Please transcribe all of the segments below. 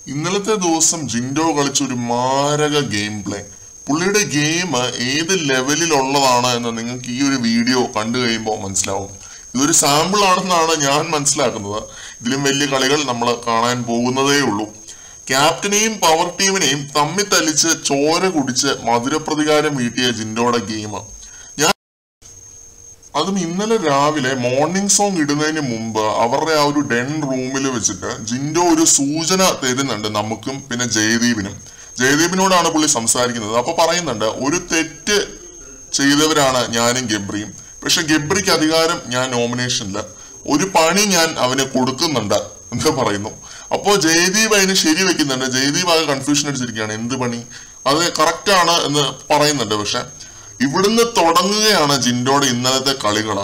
ഇന്നലത്തെ ദിവസം ജിൻഡോ കളിച്ചൊരു മാരക ഗെയിം പ്ലേ. പുള്ളിയുടെ ഗെയിം ഏത് ലെവലിലുള്ളതാണ് എന്ന് നിങ്ങൾക്ക് ഈ ഒരു വീഡിയോ കണ്ടു കഴിയുമ്പോൾ മനസ്സിലാവും. ഇതൊരു സാമ്പിൾ ആണെന്നാണ് ഞാൻ മനസ്സിലാക്കുന്നത്. ഇതിലും വലിയ കളികൾ നമ്മൾ കാണാൻ പോകുന്നതേ ഉള്ളൂ. ക്യാപ്റ്റനെയും പവർ ടീമിനെയും തമ്മിൽ തല്ലിച്ച് ചോര കുടിച്ച് മധുരപ്രതികാരം വീട്ടിയ ജിൻഡോയുടെ ഗെയിം. അതും ഇന്നലെ രാവിലെ മോർണിംഗ് സോങ് ഇടുന്നതിന് മുമ്പ് അവരുടെ ആ ഒരു ഡെൻ റൂമിൽ വെച്ചിട്ട് ജിൻഡോ ഒരു സൂചന തരുന്നുണ്ട് നമുക്കും പിന്നെ ജയദീപിനോടാണ് പുള്ളി സംസാരിക്കുന്നത്. അപ്പൊ പറയുന്നുണ്ട്, ഒരു തെറ്റ് ചെയ്തവരാണ് ഞാനും ഗബ്രിയും, പക്ഷെ ഗബ്രിക്ക് അധികാരം ഞാൻ നോമിനേഷനില്ല, ഒരു പണി ഞാൻ അവന് കൊടുക്കുന്നുണ്ട് എന്ന് പറയുന്നു. അപ്പോ ജയദീപ് അതിന് ശരി വെക്കുന്നുണ്ട്. ജയദീപ് ആകെ കൺഫ്യൂഷൻ അടിച്ചിരിക്കുകയാണ്, എന്ത് പണി, അത് കറക്റ്റ് ആണ് എന്ന് പറയുന്നുണ്ട്. പക്ഷെ ഇവിടുന്ന് തുടങ്ങുകയാണ് ജിൻഡോയുടെ ഇന്നലത്തെ കളികള്.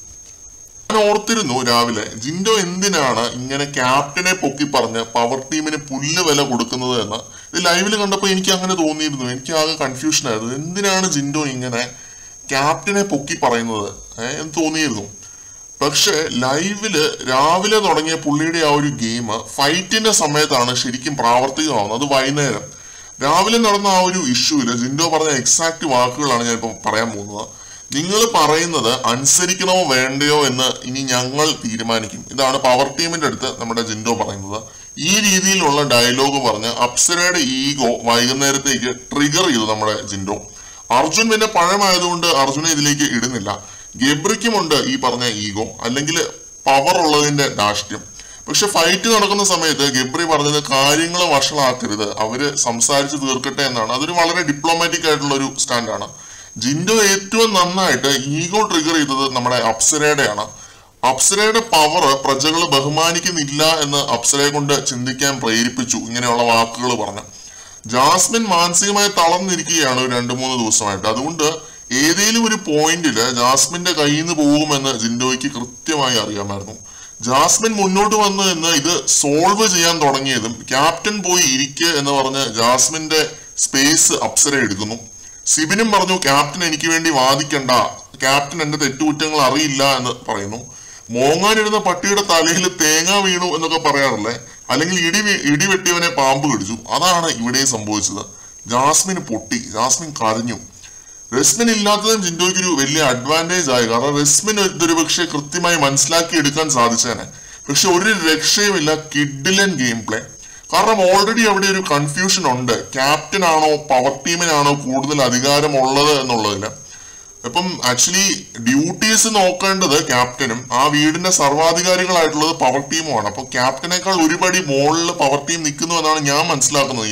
ഞാൻ ഓർത്തിരുന്നു രാവിലെ, ജിൻഡോ എന്തിനാണ് ഇങ്ങനെ ക്യാപ്റ്റനെ പൊക്കി പറഞ്ഞ് പവർ ടീമിന് പുല്ല് വില കൊടുക്കുന്നത് എന്ന്. ഇത് ലൈവില് കണ്ടപ്പോൾ എനിക്ക് അങ്ങനെ തോന്നിയിരുന്നു. എനിക്ക് ആകെ കൺഫ്യൂഷൻ ആയിരുന്നു, എന്തിനാണ് ജിൻഡോ ഇങ്ങനെ ക്യാപ്റ്റനെ പൊക്കി പറയുന്നത് എന്ന് തോന്നിയിരുന്നു. പക്ഷെ ലൈവില് രാവിലെ തുടങ്ങിയ പുള്ളിയുടെ ആ ഒരു ഗെയിം ഫൈറ്റിന്റെ സമയത്താണ് ശരിക്കും പ്രാവർത്തികമാവുന്നത്. അത് വൈകുന്നേരം രാവിലെ നടന്ന ആ ഒരു ഇഷ്യൂല് ജിൻഡോ പറഞ്ഞ എക്സാക്ട് വാക്കുകളാണ് ഞാൻ ഇപ്പം പറയാൻ പോകുന്നത്. നിങ്ങൾ പറയുന്നത് അനുസരിക്കണോ വേണ്ടയോ എന്ന് ഇനി ഞങ്ങൾ തീരുമാനിക്കും. ഇതാണ് പവർ ടീമിന്റെ അടുത്ത് നമ്മുടെ ജിൻഡോ പറയുന്നത്. ഈ രീതിയിലുള്ള ഡയലോഗ് പറഞ്ഞ് അപ്സരയുടെ ഈഗോ വൈകുന്നേരത്തേക്ക് ട്രിഗർ ചെയ്തു നമ്മുടെ ജിൻഡോ. അർജുൻ പിന്നെ പഴമായതുകൊണ്ട് അർജുനെ ഇതിലേക്ക് ഇടുന്നില്ല. ഗബ്രിക്കുമുണ്ട് ഈ പറഞ്ഞ ഈഗോ, അല്ലെങ്കിൽ പവർ ഉള്ളതിന്റെ ധാർഷ്ട്യം. പക്ഷെ ഫൈറ്റ് നടക്കുന്ന സമയത്ത് ഗബ്രി പറഞ്ഞത് കാര്യങ്ങൾ വഷളാക്കരുത്, അവര് സംസാരിച്ച് തീർക്കട്ടെ എന്നാണ്. അതൊരു വളരെ ഡിപ്ലോമാറ്റിക് ആയിട്ടുള്ള ഒരു സ്റ്റാൻഡാണ്. ജിൻഡോ ഏറ്റവും നന്നായിട്ട് ഈഗോ ട്രിഗർ ചെയ്തത് നമ്മുടെ അപ്സരയുടെയാണ്. അപ്സരയുടെ പവർ പ്രജകൾ ബഹുമാനിക്കുന്നില്ല എന്ന് അപ്സരയെ കൊണ്ട് ചിന്തിക്കാൻ പ്രേരിപ്പിച്ചു ഇങ്ങനെയുള്ള വാക്കുകൾ പറഞ്ഞു. ജാസ്മിൻ മാനസികമായി തളർന്നിരിക്കുകയാണ് 2-3 ദിവസമായിട്ട്. അതുകൊണ്ട് ഏതെങ്കിലും ഒരു പോയിന്റില് ജാസ്മിന്റെ കയ്യിൽ നിന്ന് പോകുമെന്ന് ജിൻഡോയ്ക്ക് കൃത്യമായി അറിയാമായിരുന്നു. ജാസ്മിൻ മുന്നോട്ട് വന്നു എന്ന് ഇത് സോൾവ് ചെയ്യാൻ തുടങ്ങിയതും ക്യാപ്റ്റൻ പോയി ഇരിക്കുക എന്ന് പറഞ്ഞ് ജാസ്മിന്റെ സ്പേസ് അപ്സര എടുക്കുന്നു. സിബിനും പറഞ്ഞു, ക്യാപ്റ്റൻ എനിക്ക് വേണ്ടി വാദിക്കണ്ട, ക്യാപ്റ്റൻ എന്റെ തെറ്റുകുറ്റങ്ങൾ അറിയില്ല എന്ന് പറയുന്നു. മോങ്ങാനിരുന്ന പട്ടിയുടെ തലയിൽ തേങ്ങ വീണു എന്നൊക്കെ പറയാറില്ലേ, അല്ലെങ്കിൽ ഇടി വെട്ടിയവനെ പാമ്പ് കടിച്ചു, അതാണ് ഇവിടെ സംഭവിച്ചത്. ജാസ്മിന് പൊട്ടി, ജാസ്മിൻ കരഞ്ഞു. റസ്മിൻ ഇല്ലാത്തതും ജിൻഡോയ്ക്ക് ഒരു വലിയ അഡ്വാൻറ്റേജ് ആയി. കാരണം റസ്മിൻ ഇതൊരു പക്ഷേ കൃത്യമായി മനസ്സിലാക്കി എടുക്കാൻ സാധിച്ചേനെ. പക്ഷെ ഒരു രക്ഷയുമില്ല, കിഡിലൻ ഗെയിം പ്ലേ. കാരണം ഓൾറെഡി അവിടെ ഒരു കൺഫ്യൂഷൻ ഉണ്ട്, ക്യാപ്റ്റൻ ആണോ പവർ ടീമിനാണോ കൂടുതൽ അധികാരമുള്ളത് എന്നുള്ളതില്. ഇപ്പം ആക്ച്വലി ഡ്യൂട്ടീസ് നോക്കേണ്ടത് ക്യാപ്റ്റനും ആ വീടിന്റെ സർവാധികാരികളായിട്ടുള്ളത് പവർ ടീമുമാണ്. അപ്പൊ ക്യാപ്റ്റനേക്കാൾ ഒരുപടി മുകളിൽ പവർ ടീം നിൽക്കുന്നു എന്നാണ് ഞാൻ മനസ്സിലാക്കുന്നത്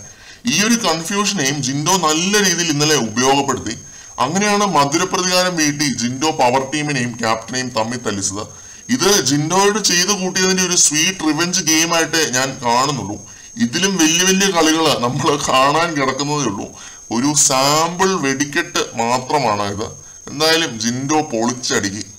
ഈ ഒരു കൺഫ്യൂഷനെയും ജിൻഡോ നല്ല രീതിയിൽ ഇന്നലെ ഉപയോഗപ്പെടുത്തി. അങ്ങനെയാണ് മധുരപ്രതികാരം വീട്ടി ജിൻഡോ പവർ ടീമിനെയും ക്യാപ്റ്റനെയും തമ്മിൽ തല്ലിച്ചത്. ഇത് ജിൻഡോയോട് ചെയ്തു കൂട്ടിയതിന്റെ ഒരു സ്വീറ്റ് റിവെഞ്ച് ഗെയിം ആയിട്ട് ഞാൻ കാണുന്നുള്ളൂ. ഇതിലും വലിയ വലിയ കളികൾ നമ്മൾ കാണാൻ കിടക്കുന്നതേ ഉള്ളൂ. ഒരു സാമ്പിൾ വെടിക്കെട്ട് മാത്രമാണ് ഇത്. എന്തായാലും ജിൻഡോ പൊളിച്ചടുക്കി.